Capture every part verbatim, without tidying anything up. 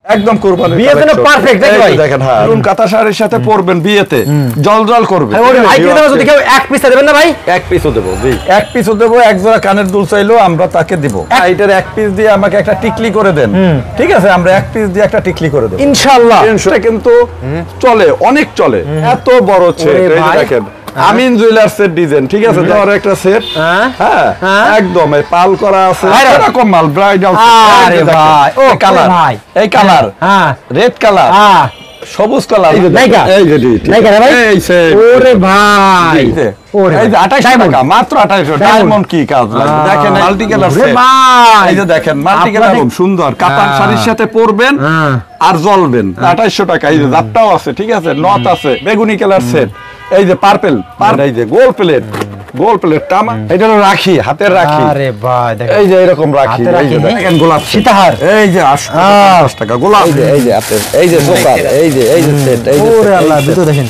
একদম কুরবানি বিয়ের জন্য পারফেক্ট দেখেন ভাই দেখেন হ্যাঁ রুম কাঁথা শাড়ির সাথে পরবেন বিয়েতে জলজল করবে ভাই কি দেব যদি কেউ এক পিস দেবেন না ভাই এক পিসও দেব জি এক পিসও দেব এক জোড়া কানের দুল চাইলো আমরা তাকে দেব এইটার এক পিস দিয়ে আমাকে একটা টিকলি করে দেন ঠিক আছে আমরা এক পিস দিয়ে একটা টিকলি করে দেব ইনশাআল্লাহ এটা কিন্তু চলে অনেক চলে এত বড় সেট এই দেখেন আমিন জুয়েলার্সের ডিজাইন ঠিক আছে ধর একটা সেট হ্যাঁ একদম এই পাল করা আছে এরকম মাল ব্রাইডাল আরে ভাই ও কালার ভাই এই কালার হ্যাঁ রেড কালার হ্যাঁ সবুজ কালার নাইকা এই যে নাইকা ভাই এই সে ওরে ভাই ওরে এই যে আঠাইশশো টাকা মাত্র আঠাইশশো ডায়মন্ড কি কাজ লাগবে দেখেন মাল্টি কালার সেট ভাই এই যে দেখেন মাল্টি কালার খুব সুন্দর কাতার শাড়ির সাথে পরবেন আর জ্বলবেন আঠাইশশো টাকা এই যে জাপটাও আছে ঠিক আছে নথ আছে বেগুনি কালার সেট এই যে পার্পল এই যে গোল প্লেট গোল প্লেট টামা এটা হলো রাখি হাতের রাখি আরে ভাই দেখেন এই যে এরকম রাখি এই যে দেখেন গোলাপ সীতাহার এই যে পঞ্চাশ টাকা গোলাপ এই যে এই যে আপেল এই যে জোকার এই যে এই যে সেট এই যে ওরে আল্লাহ দুটো দেখেন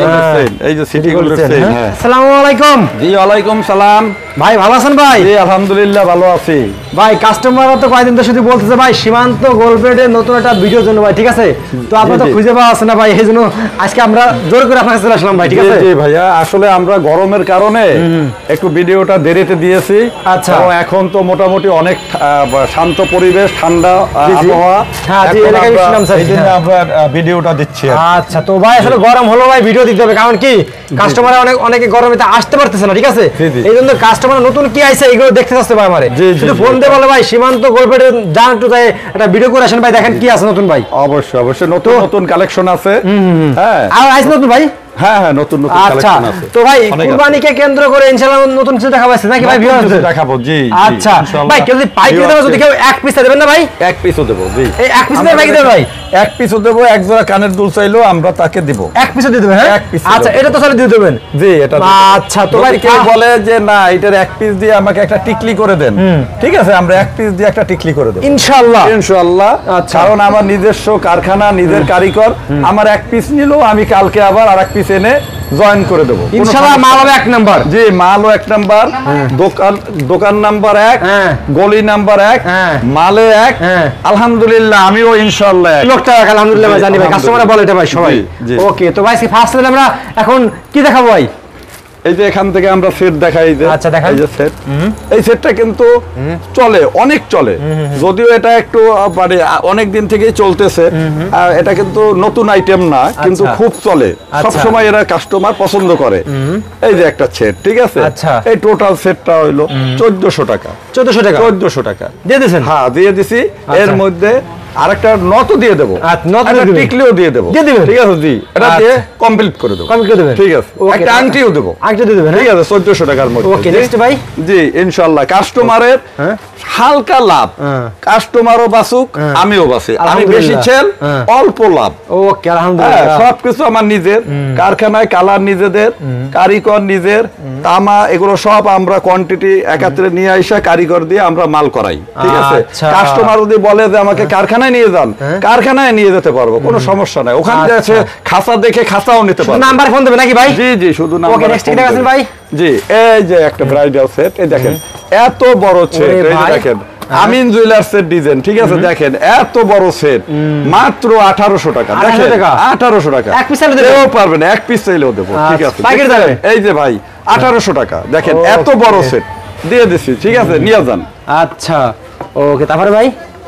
এই যে সিটি গোল্ড সেট হ্যাঁ আসসালামু আলাইকুম জি ওয়ালাইকুম সালাম ভাই ভালো আছেন ভাই জি আলহামদুলিল্লাহ ভালো আছি ভাই কাস্টমাররা তো কয়েকদিন ধরে শুধু বলতেছে ভাই সীমান্ত গোল্ডবেডের নতুন একটা ভিডিওর জন্য ভাই ঠিক আছে তো আপনারা তো খুঁজে পাওয়া আছে না ভাই এইজন্য আজকে আমরা জোর করে আপনার কাছে চলে আসলাম ভাই ঠিক আছে জি ভাইয়া আসলে আমরা গরমের কারণে একটু ভিডিওটা দেরিতে দিয়েছি আচ্ছা এখন তো মোটামুটি অনেক শান্ত পরিবেশ ঠান্ডা আবহাওয়া হ্যাঁ জি এলাকায় শুনলাম স্যার এইজন্য আমরা ভিডিওটা দিচ্ছি আচ্ছা তো ভাই আসলে গরম হলো ভাই ভিডিও দিতে হবে কারণ কি কাস্টমার অনেক অনেকে গরমেতে আসতে পারতেছে না ঠিক আছে এইজন্য কাস্টমার নতুন কি আইছে এগুলো দেখতে আসতে ভাই আমারে শুধু ফোন দিয়ে বলে ভাই সীমান্ত গোল্ডবেডে যান একটু যাই একটা ভিডিও করে আসেন ভাই দেখেন কি আছে নতুন ভাই অবশ্যই অবশ্যই নতুন নতুন কালেকশন আছে হ্যাঁ আর আইছে নতুন ভাই হ্যাঁ হ্যাঁ নতুন নতুন কালেকশন আছে তো ভাই কুরবানিকে কেন্দ্র করে ইনশাআল্লাহ নতুন কিছু দেখাবেন নাকি ভাই ভিউয়ার্স দেখাবো জি আচ্ছা ভাই কেউ যদি পাইকারি দাও যদি কেউ এক পিস দেবেন না ভাই এক পিসও দেব জি এই এক পিস দেবেন ভাই ভাই এক পিসও দেব এক জোড়া কানের দুল চাইলো আমরা তাকে দেব এক পিসও দিয়ে দেবেন হ্যাঁ আচ্ছা এটা তো চলে দিয়ে দেবেন জি এটা আচ্ছা তো ভাই কেউ বলে যে না এটার এক পিস দিয়ে আমাকে একটা টিকলি করে দেন ঠিক আছে আমরা এক পিস দিয়ে একটা টিকলি করে দেব ইনশাআল্লাহ ইনশাআল্লাহ কারণ আমার নিজস্ব কারখানা নিজের কারিগর আমার এক পিস নিলো আমি কালকে আবার আরেক পিস এনে জয়েন করে দেব ইনশাআল্লাহ মাল হবে এক নাম্বার জি মালও এক নাম্বার দোকান দোকান নাম্বার এক গলি নাম্বার এক মালে এক আলহামদুলিল্লাহ আমিও ইনশাআল্লাহ এক লোকটা আলহামদুলিল্লাহ ভাই জানি ভাই কাস্টমাররা বলে এটা ভাই সবাই ওকে তো ভাই ফার্স্ট দিলে আমরা এখন কি দেখাবো ভাই এই যে এখান থেকে আমরা সেট দেখাই যে আচ্ছা দেখাই এই যে সেট এই সেটটা কিন্তু চলে অনেক চলে যদিও এটা একটু মানে অনেক দিন থেকেই চলতেছে এটা কিন্তু নতুন আইটেম না কিন্তু খুব চলে সব সময় এরা কাস্টমার পছন্দ করে এই যে একটা সেট ঠিক আছে এই টোটাল সেটটা হইলো চোদ্দশো টাকা চোদ্দশো টাকা চোদ্দশো টাকা দিয়ে দিয়েছেন হ্যাঁ দিয়ে দিছি এর মধ্যে আরেকটা নতও দিয়ে দেবো একটা টিকলিও দিয়ে দেবো ঠিক আছে জি এটা দিয়ে কমপ্লিট করে দেবো কমপ্লিট করে দেবেন ঠিক আছে একটা আংটিও দেবো আংটি দিয়ে দেবেন ঠিক আছে চোদ্দশো টাকার মধ্যে ওকে নেক্সট ভাই জি ইনশাআল্লাহ কাস্টমারের হালকা লাভ কাস্টমারও বাঁচুক আমিও বাঁচি আমি বেশি সেল অল্প লাভ ওকে আলহামদুলিল্লাহ সবকিছু আমার নিজের কারখানায় কালার নিজেদের কারিগর নিজের তামা এগুলো সব আমরা কোয়ান্টিটি একাত্রে নিয়ে আইসা কারিগর দিয়ে আমরা মাল করাই ঠিক আছে কাস্টমার যদি বলে যে আমাকে কারখানায় নিয়ে যান কারখানায় নিয়ে যেতে পারবো কোনো সমস্যা নাই ওখানে আছে খাঁচা দেখে খাঁচাও নিতে পারবো নাম্বার ফোন দেবে নাকি ভাই জি জি শুধু নাম্বার ওকে নেক্সট কি দেখাছেন ভাই জি এই যে একটা ব্রাইডাল সেট এই দেখেন এত বড় সেট এই দেখেন আমিন জুয়েলার্সের ডিজাইন ঠিক আছে দেখেন এত বড় সেট মাত্র আঠারোশো টাকা দেখেন আঠারোশো টাকা এক পিস চাইলেও দেবো পারবেন এক পিস চাইলেও দেবো ঠিক আছে এই যে ভাই আঠারোশো টাকা দেখেন এত বড় সেট দিয়ে দিচ্ছি ঠিক আছে নিয়ে যান আচ্ছা ওকে তারপরে ভাই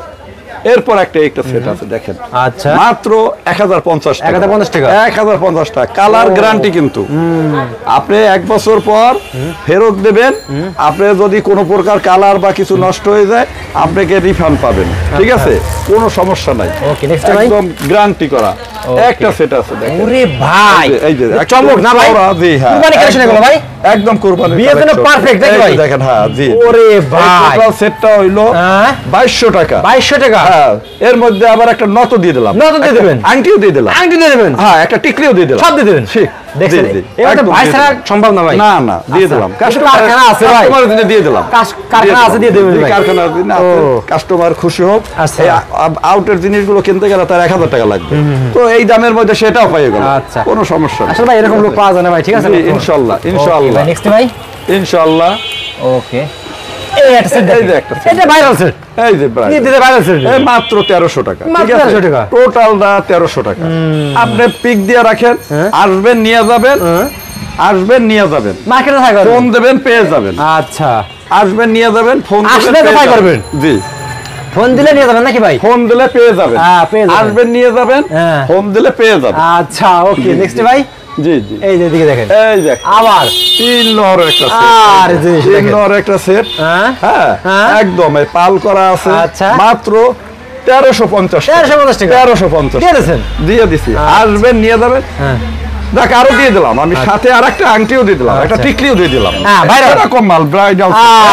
এরপর একটা একটা সেট আছে দেখেন আচ্ছা মাত্র এক হাজার পঞ্চাশ টাকা এক হাজার পঞ্চাশ টাকা কালার গ্যারান্টি কিন্তু আপনি এক বছর পর ফেরত দেবেন আপনি যদি কোনো প্রকার কালার বা কিছু নষ্ট হয়ে যায় আপনাকে রিফান্ড পাবেন ঠিক আছে কোনো সমস্যা নাই একদম গ্যারান্টি করা একটা সেট আছে দেখেন ওরে ভাই এই যে চমক না ভাই জি হ্যাঁ কুরবানি কালেকশন এগুলো ভাই একদম কুরবানি বিয়ের জন্য পারফেক্ট দেখেন ভাই দেখেন হ্যাঁ জি ওরে ভাই টোটাল সেটটা হইলো বাইশশো টাকা বাইশশো টাকা হ্যাঁ এর মধ্যে আবার একটা নত দিয়ে দিলাম নত দিয়ে দিবেন আংটিও দিয়ে দিলাম আংটি দিয়ে দিবেন হ্যাঁ একটা টিকলিও দিয়ে দিলাম সব দিয়ে দিবেন ঠিক দেখছেন এটা ভাই ছাড়া সম্ভব না ভাই না না দিয়ে দিলাম কারখানা আছে ভাই কাস্টমারের জন্য দিয়ে দিলাম কারখানা আছে দিয়ে দিবেন ভাই কারখানার জন্য কাস্টমার খুশি হোক এই আউটের জিনিসগুলো কিনতে গেলে তার এক হাজার টাকা লাগবে তো এই দামের মধ্যে সেটাও পেয়ে গেল আচ্ছা কোনো সমস্যা নেই আসলে ভাই এরকম লোক পাওয়া যায় না ভাই ঠিক আছে ইনশাআল্লাহ ইনশাআল্লাহ নেক্সট ভাই ইনশাআল্লাহ ওকে এই একটা সেট এই যে একটা এটা ভাইরাল সেট এই যে এই মাত্র তেরোশো টাকা, টোটালটা তেরোশো টাকা। আপনি পিক দিয়ে রাখেন, আসবেন নিয়ে যাবেন, আসবেন নিয়ে যাবেন, ফোন দেবেন পেয়ে যাবেন। আচ্ছা, আসবেন নিয়ে যাবেন, ফোন করবেন। জি, ফোন দিলে নিয়ে যাবেন নাকি ভাই? ফোন দিলে পেয়ে যাবেন, আসবেন নিয়ে যাবেন, ফোন দিলে পেয়ে যাবেন। আচ্ছা, ওকে। নেক্সট ভাই, জি জি, এই যে দিকে দেখেন, এই যে আবার তিন লহর একটা সেট, আর তিন লহর একটা সেট, হ্যাঁ একদম এই পাল করা আছে। আচ্ছা, মাত্র তেরোশো পঞ্চাশ, তেরোশো পঞ্চাশ টাকা, তেরোশো পঞ্চাশ দিয়ে দিছি। আসবেন নিয়ে যাবেন, দেখ আরো দিয়ে দিলাম আমি, সাথে আর একটা আংটিও দিয়ে দিলাম, একটা টিকলিও দিয়ে দিলাম। এরকম মাল ব্রাইডাল,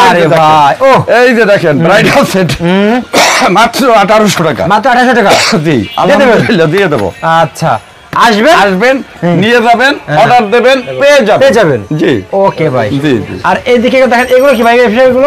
এই যে দেখেন ব্রাইডাল সেট মাত্র আঠারোশো টাকা, মাত্র আঠারোশো টাকা। জি, আলহামদুলিল্লাহ দিয়ে দেবো। আচ্ছা, আসবেন আসবেন নিয়ে যাবেন, অর্ডার দেবেন, পেয়ে যাবেন, পেয়ে যাবেন। জি, ওকে ভাই। জি জি, আর এইদিকে দেখেন এগুলো কি ভাই? এগুলো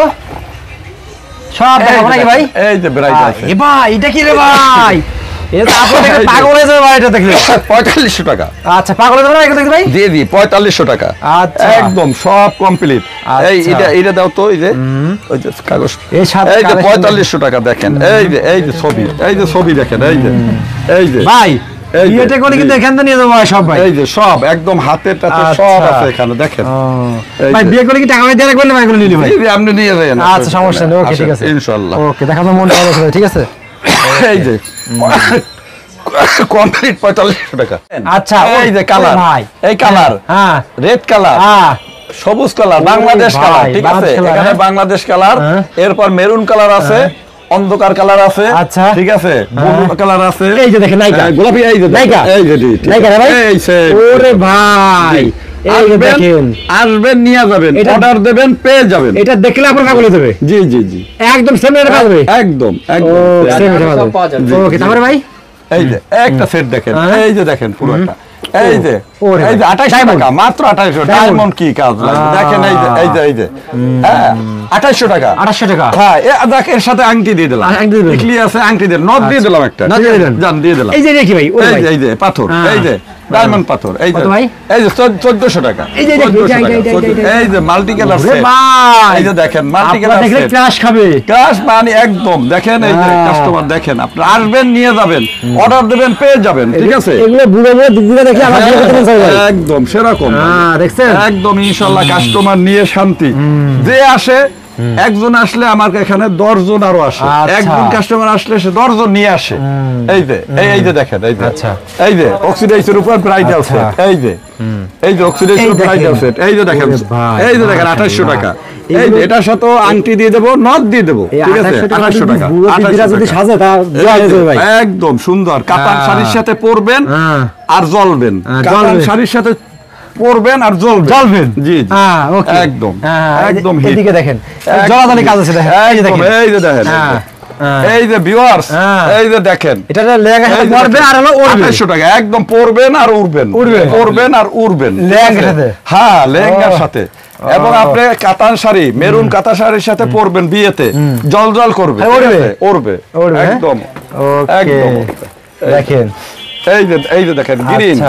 সব দেখাবো নাকি ভাই? এই যে ব্রাইডাল সেট। এ ভাই এটা কি রে ভাই? এটা আপনি দেখে পাগল হয়ে যাবে ভাই, এটা দেখলে পঁয়তাল্লিশশো টাকা। আচ্ছা, পাগল হয়ে যাবে এটা দেখতে ভাই? দিয়ে দি পঁয়তাল্লিশশো টাকা। আচ্ছা, একদম সব কমপ্লিট। এই এটা এটা দাও তো, এই যে ওই যে কাগজ, এই যে পঁয়তাল্লিশশো টাকা। দেখেন এই যে এই যে ছবি, এই যে ছবি দেখেন, এই যে এই যে ভাই এটা করে কিন্তু এখান থেকে নিয়ে যাবো সব ভাই। এই যে সব একদম হাতের টাতে সব আছে এখানে দেখেন ভাই। বিয়ে করে কি টাকা দিয়ে রাখবেন না ভাই? এগুলো নিলি ভাই, আপনি নিয়ে যাবেন। আচ্ছা, সমস্যা নেই, ওকে ঠিক আছে ইনশাআল্লাহ। ওকে, দেখাবো মন ভালো করে, ঠিক আছে। এই যে কমপ্লিট পঁয়তাল্লিশশো টাকা। আচ্ছা, এই যে কালার, ভাই এই কালার, হ্যাঁ রেড কালার, হ্যাঁ সবুজ কালার, বাংলাদেশ কালার, ঠিক আছে। এখানে বাংলাদেশ কালার, এরপর মেরুন কালার আছে, অন্ধকার কালার আছে। আচ্ছা, ঠিক আছে, ব্লু কালার আছে। এই যে দেখেন নাইকা, গোলাপি, এই যে নাইকা, এই যে নাইকা রে ভাই। এই সে ওরে ভাই, এই যে দেখেন, আসবেন নিয়ে যাবেন, অর্ডার দেবেন, পেয়ে যাবেন। এটা দেখলে আপনার পাগল হয়ে যাবে। জি জি জি, একদম সেম রেটে পাবে, একদম একদম সেম রেটে পাবে। ওকে, তারপরে ভাই এই যে একটা সেট দেখেন, এই যে দেখেন পুরোটা, এই যে এই যে আঠাইশশো টাকা, মাত্র আঠাইশশো। ডায়মন্ড কি কাজ লাগবে দেখেন, এই যে এই যে এই যে হ্যাঁ আঠাইশশো টাকা, আঠাইশশো টাকা। হ্যাঁ, দেখ এর সাথে আংটি দিয়ে দিলাম, টিকলি আছে, আংটি দিয়ে নট দিয়ে দিলাম, একটা নট দিয়ে দিলেন, জান দিয়ে দিলাম। এই যে দেখি ভাই, এই যে এই যে পাথর, এই যে ডায়মন্ড পাথর, এই যে ভাই, এই যে চোদ্দশো টাকা। এই যে এই যে মাল্টি কালার সেট ভাই, এই যে দেখেন মাল্টি কালার সেট, ক্রাশ খাবে, ক্রাশ মানে একদম। দেখেন এই যে কাস্টমার, দেখেন আপনি আসবেন নিয়ে যাবেন, অর্ডার দেবেন, পেয়ে যাবেন, ঠিক আছে। এগুলো বুড়ো বুড়ো দিকগুলো দেখি আমার একদম সেরকম, হ্যাঁ দেখছেন, একদম ইনশাআল্লাহ কাস্টমার নিয়ে শান্তি। যে আসে, একজন আসলে আমার এখানে দশ জন আরো আসে, একজন কাস্টমার আসলে সে দশ জন নিয়ে আসে। এই যে এই যে দেখেন, এই যে আচ্ছা, এই যে অক্সিডাইজের উপর ব্রাইডাল সেট, এই যে এই যে অক্সিডাইজের ব্রাইডাল সেট, এই যে দেখেন, এই যে দেখেন আঠাইশশো টাকা। এই যে এটার সাথে আংটি দিয়ে দেবো, নট দিয়ে দেবো, ঠিক আছে, আঠাইশশো টাকা। যদি সাজে তা একদম সুন্দর, কাতান শাড়ির সাথে পরবেন আর জ্বলবেন, কাতান শাড়ির সাথে পরবেন আর জ্বলবেন। জি হ্যাঁ, ওকে, একদম একদম। এদিকে দেখেন জ্বলাজ্বলি কাজ আছে, দেখেন এই যে দেখেন, এই যে দেখেন, এই যে ভিউয়ার্স, এই যে দেখেন, এটা লেহেঙ্গা সাথে পরবে আর হলো উড়বে, আঠাইশশো টাকা একদম, পরবেন আর উড়বেন, পরবেন আর উড়বেন লেহেঙ্গার সাথে, হ্যাঁ লেহেঙ্গার সাথে। এবং আপনি কাতান শাড়ি, মেরুন কাতান শাড়ির সাথে পরবেন বিয়েতে, জল জল করবে, উড়বে উড়বে একদম একদম। দেখেন এই যে এই যে দেখেন গ্রিন,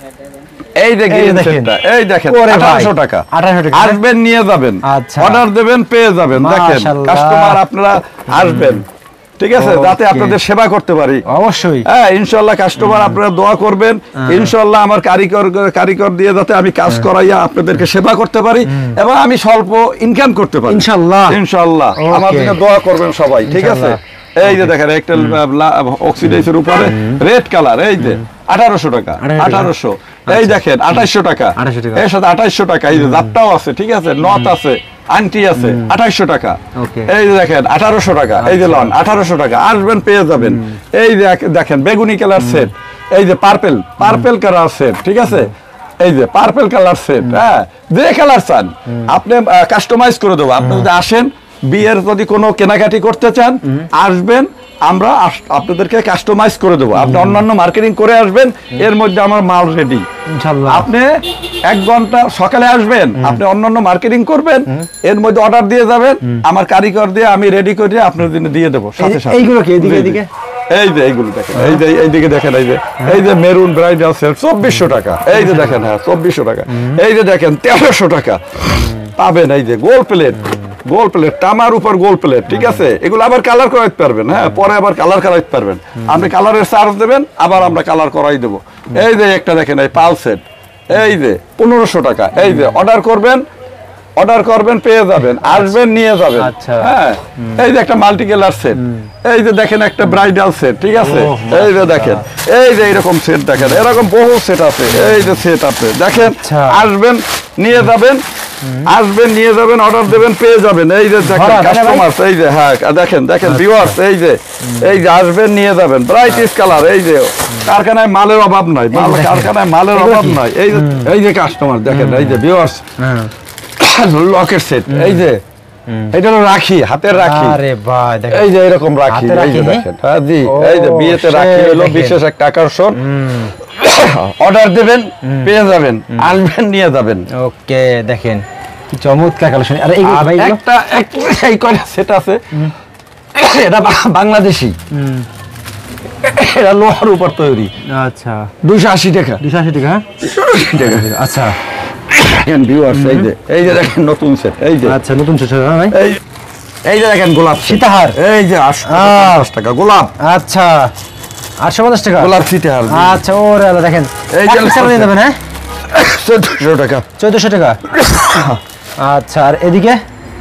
এই যে গ্রিন সেটটা, এই দেখেন আঠারোশো টাকা, আসবেন নিয়ে যাবেন, অর্ডার দেবেন, পেয়ে যাবেন। দেখেন কাস্টমার আপনারা আসবেন, ঠিক আছে, যাতে আপনাদের সেবা করতে পারি। অবশ্যই হ্যাঁ, ইনশাআল্লাহ কাস্টমার আপনারা দোয়া করবেন, ইনশাআল্লাহ আমার কারিগর কারিগর দিয়ে যাতে আমি কাজ করাইয়া আপনাদেরকে সেবা করতে পারি এবং আমি স্বল্প ইনকাম করতে পারি ইনশাআল্লাহ। ইনশাআল্লাহ আমার জন্য দোয়া করবেন সবাই, ঠিক আছে। এই যে দেখেন একটা অক্সিডাইজের উপরে রেড কালার, এই যে আঠারোশো টাকা, আঠারোশো। এই দেখেন আঠাইশশো টাকা, এর সাথে আঠাইশশো টাকা, এই যে জাপটাও আছে, ঠিক আছে, নথ আছে, আংটি আছে, আঠাইশশো টাকা। এই যে দেখেন আঠারোশো টাকা, এই যে লন আঠারোশো টাকা, আসবেন পেয়ে যাবেন। এই যে দেখেন বেগুনি কালার সেট, এই যে পার্পেল পার্পেল কালার সেট, ঠিক আছে, এই যে পার্পেল কালার সেট, হ্যাঁ যে কালার চান আপনি কাস্টমাইজ করে দেবো। আপনি যদি আসেন, বিয়ের যদি কোনো কেনাকাটি করতে চান, আসবেন, আমরা আপনাদেরকে কাস্টমাইজ করে দেবো। আপনি অন্যান্য মার্কেটিং করে আসবেন, এর মধ্যে আমার মাল রেডি ইনশাআল্লাহ। আপনি এক ঘন্টা সকালে আসবেন, আপনি অন্যান্য মার্কেটিং করবেন, এর মধ্যে অর্ডার দিয়ে যাবেন, আমার কারিগর দিয়ে আমি রেডি করে আপনার জন্য দিয়ে দেবো সাথে সাথে। এইগুলো কি এদিকে এদিকে, এই যে এইগুলো দেখেন, এই যে এইদিকে দেখেন, এই যে এই যে মেরুন ব্রাইডাল সেট চব্বিশশো টাকা, এই যে দেখেন, হ্যাঁ চব্বিশশো টাকা। এই যে দেখেন তেরোশো টাকা পাবেন, এই যে গোল্ড প্লেট গোল প্লেট, তামার উপর গোল প্লেট, ঠিক আছে? এগুলো আবার কালার করাইতে পারবেন, হ্যাঁ, পরে আবার কালার করাইতে পারবেন। আপনি কালারের চার্জ দেবেন, আবার আমরা কালার করাই দেবো। এই যে একটা দেখেন, এই পাল সেট, এই যে পনেরোশো টাকা, এই যে অর্ডার করবেন, অর্ডার করবেন পেয়ে যাবেন, আসবেন নিয়ে যাবেন। হ্যাঁ, এই যে একটা মাল্টি কালার সেট, এই যে দেখেন একটা ব্রাইডাল সেট, ঠিক আছে? এই যে দেখেন, এই যে এরকম সেট দেখেন, এরকম বহু সেট আছে, এই যে সেট আছে দেখেন, আসবেন নিয়ে যাবেন, আসবেন নিয়ে যাবেন, অর্ডার দেবেন পেয়ে যাবেন। এই যে দেখেন কাস্টমার, এই যে হ্যাঁ দেখেন দেখেন ভিউয়ার্স, এই যে এই যে আসবেন নিয়ে যাবেন, ব্রাইটিশ কালার, এই যে কারখানায় মালের অভাব নাই, মাল কারখানায় মালের অভাব নাই। এই যে এই যে কাস্টমার দেখেন, এই যে ভিউয়ার্স লকেট সেট, এই যে এটা হলো রাখি, হাতের রাখি। আরে ভাই দেখেন, এই যে এরকম রাখি, এই যে দেখেন, হ্যাঁ জি, এই যে বিয়েতে রাখি হলো বিশেষ একটা আকর্ষণ। অর্ডার দেবেন পেয়ে যাবেন, আসবেন নিয়ে যাবেন। ওকে, দেখেন কি চমৎকার কালেকশন। আরে এই ভাই একটা এই কয়টা সেট আছে, এটা বাংলাদেশি, এটা লোহার উপর তৈরি। আচ্ছা, দুইশো আশি টাকা, দুইশো আশি টাকা। আচ্ছা, ভিউয়ার্স এই যে এই যে দেখেন নতুন সেট, এই যে আচ্ছা নতুন সেট ভাই, এই এই যে দেখেন গোলাপ সীতাহার, এই যে আটশো পঞ্চাশ টাকা গোলাপ। আচ্ছা, আটশো পঞ্চাশ টাকা গোলাপ সীতাহার। আচ্ছা, ওরে আল্লাহ, দেখেন এই যে নিয়ে যাবেন, হ্যাঁ চোদ্দশো টাকা, চোদ্দশো টাকা। আচ্ছা, আর এদিকে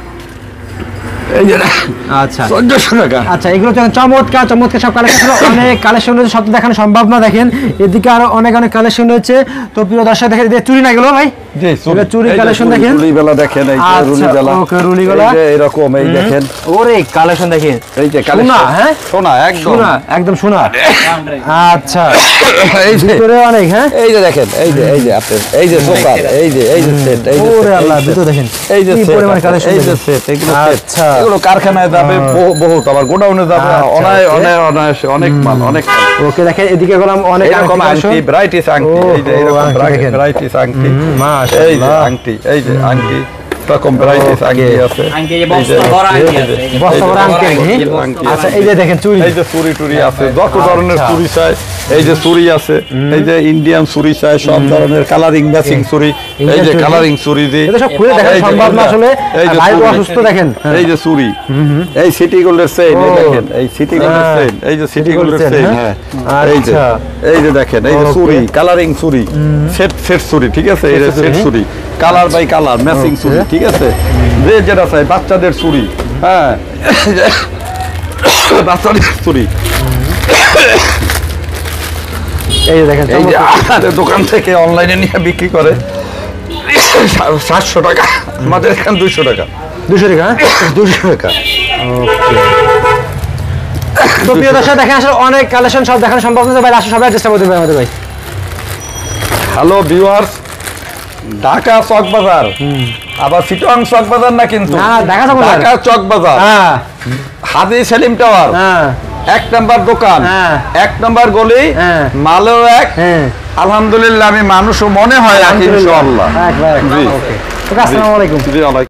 এই যে আচ্ছা চোদ্দশো টাকা। আচ্ছা, এগুলো তো চমৎকার চমৎকার সব কালেকশন, অনেক কালেকশন রয়েছে, সব তো দেখানো সম্ভব না। দেখেন এদিকে আরো অনেক অনেক কালেকশন রয়েছে। তো প্রিয় দর্শক দেখেন, চুরি না গেলো ভাই, জি চুরি চুরি কালেকশন দেখেন, রুলি বেলা দেখেন, এই যে রুলি বেলা, ওকে রুলি বেলা, এই যে এরকম, এই দেখেন ওরে কালেকশন দেখেন, এই যে সোনা, হ্যাঁ সোনা, একদম সোনা, একদম সোনা। আচ্ছা, এই যে ভিতরে অনেক, হ্যাঁ এই যে দেখেন, এই যে এই যে আপনার এই যে সোফা, এই যে এই যে সেট, এই যে ওরে আল্লাহ, ভিতরে দেখেন এই যে কি সেট, পরিমাণ কালেকশন, এই যে সেট, এগুলো সেট, আচ্ছা, এগুলো কারখানায় যাবে বহুত, আবার গোডাউনে যাবে অনায় অনায় অনায়াসে, অনেক মাল, অনেক মাল। ওকে, দেখেন এদিকে গেলাম অনেক এরকম আংটি, ব্রাইটিস আংটি, এই যে এরকম ব্রাইটিস আংটি, এই যে আংটি, এই যে আংটি, এরকম ব্রাইটিস আংটি আছে, আংটি এই বস্তা ভরা আংটি আছে, বস্তা ভরা আংটি। আচ্ছা, এই যে দেখেন চুড়ি, এই যে চুরি টুরি আছে, যত ধরনের চুরি চাই, এই যে চুরি আছে, এই যে ইন্ডিয়ান চুরি চাই, সব ধরনের কালারিং ম্যাচিং চুরি, এই যে কালারিং চুরি দি, এটা সব খুলে দেখা সম্ভব না আসলে, লাইভ অসুস্থ দেখেন, এই যে চুরি, এই সিটি গোল্ডের চেইন, এই দেখেন, এই সিটি গোল্ডের চেইন, এই যে সিটি গোল্ডের চেইন, হ্যাঁ এই যে এই যে দেখেন, এই যে চুরি, কালারিং চুরি, সেট সেট চুরি, ঠিক আছে? এই যে সেট চুরি, কালার বাই কালার ম্যাচিং চুরি, ঠিক আছে? যে যেটা চাই, বাচ্চাদের চুরি, হ্যাঁ বাচ্চাদের চুরি, এই যে দেখেন, এই যে আমাদের দোকান থেকে অনলাইনে নিয়ে বিক্রি করে সাতশো টাকা, আমাদের এখানে দুইশো টাকা, দুশো টাকা, দুশো টাকা। তো প্রিয় দর্শক দেখেন, আসলে অনেক কালেকশন সব দেখানো সম্ভব না ভাই, আসলে সবাই চেষ্টা করতে পারে আমাদের ভাই। হ্যালো ভিউয়ার্স, ঢাকা চক বাজার, আবার চিটং চক বাজার না কিন্তু, ঢাকা চক বাজার, ঢাকা চক বাজার, হ্যাঁ হাজি সেলিম টাওয়ার, হ্যাঁ এক নাম্বার দোকান, হ্যাঁ এক নাম্বার গলি, হ্যাঁ মালেও এক, হ্যাঁ আলহামদুলিল্লাহ আমি মানুষও মনে হয় ইনশাআল্লাহ। জি, ওকে, আসসালামু আলাইকুম। জি, ওয়ালাইকুম